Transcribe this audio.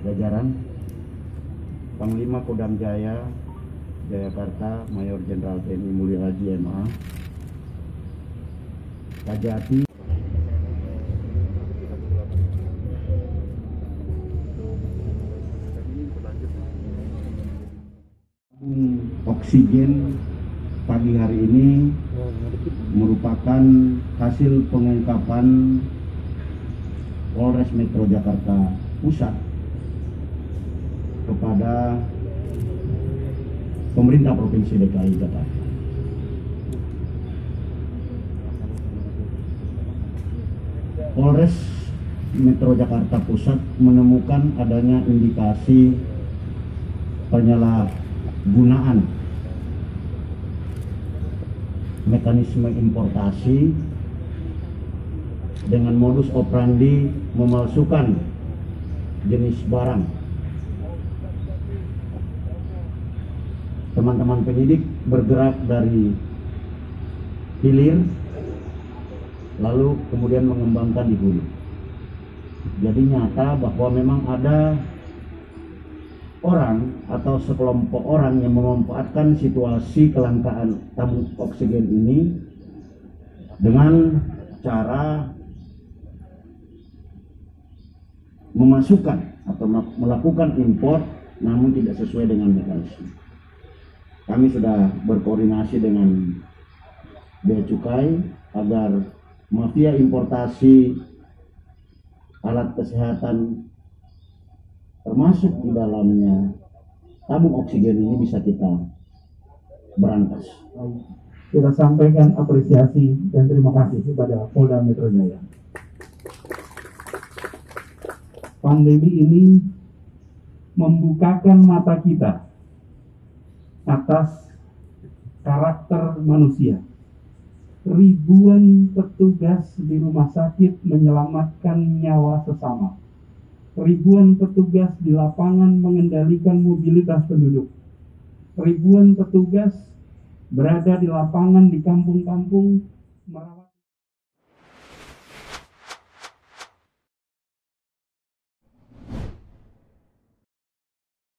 jajaran Panglima Kodam Jaya Jayakarta Mayor Jenderal TNI Mulyo Haji MA Kajati oksigen pagi hari ini merupakan hasil pengungkapan Polres Metro Jakarta Pusat kepada pemerintah Provinsi DKI Jakarta. Polres Metro Jakarta Pusat menemukan adanya indikasi penyalahgunaan mekanisme importasi dengan modus operandi memalsukan jenis barang. Teman-teman penyidik bergerak dari hilir lalu kemudian mengembangkan di hulu. Jadi nyata bahwa memang ada orang atau sekelompok orang yang memanfaatkan situasi kelangkaan tabung oksigen ini dengan cara memasukkan atau melakukan impor namun tidak sesuai dengan mekanisme. Kami sudah berkoordinasi dengan Bea Cukai agar mafia importasi alat kesehatan termasuk di dalamnya tabung oksigen ini bisa kita berantas. Kita sampaikan apresiasi dan terima kasih kepada Polda Metro Jaya. Pandemi ini membukakan mata kita atas karakter manusia. Ribuan petugas di rumah sakit menyelamatkan nyawa sesama. Ribuan petugas di lapangan mengendalikan mobilitas penduduk. Ribuan petugas berada di lapangan di kampung-kampung